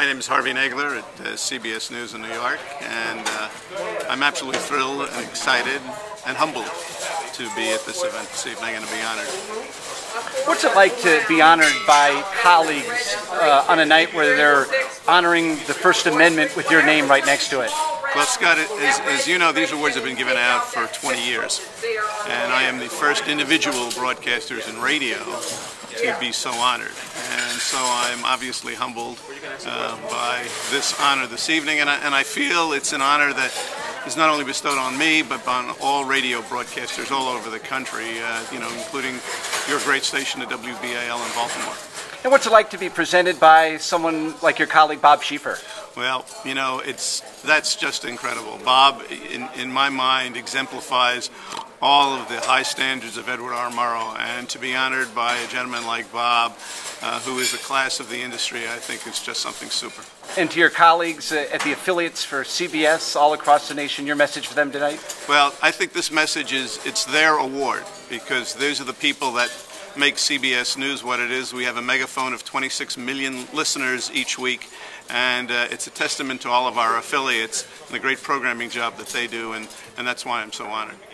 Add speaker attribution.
Speaker 1: My name is Harvey Nagler at CBS News in New York, and I'm absolutely thrilled and excited and humbled to be at this event this evening and to be honored.
Speaker 2: What's it like to be honored by colleagues on a night where they're honoring the First Amendment with your name right next to it?
Speaker 1: Well, Scott, as you know, these awards have been given out for 20 years, and I am the first individual broadcasters in radio to be so honored. And so I'm obviously humbled by this honor this evening, and I feel it's an honor that is not only bestowed on me, but on all radio broadcasters all over the country, including your great station, the WBAL in Baltimore.
Speaker 2: And what's it like to be presented by someone like your colleague, Bob Schieffer?
Speaker 1: Well, that's just incredible. Bob, in my mind, exemplifies all of the high standards of Edward R. Murrow, and to be honored by a gentleman like Bob, who is a class of the industry, I think is just something super.
Speaker 2: And to your colleagues at the affiliates for CBS all across the nation, your message for them tonight?
Speaker 1: Well, I think this message it's their award, because those are the people that make CBS News what it is. We have a megaphone of 26 million listeners each week, and it's a testament to all of our affiliates and the great programming job that they do, and that's why I'm so honored.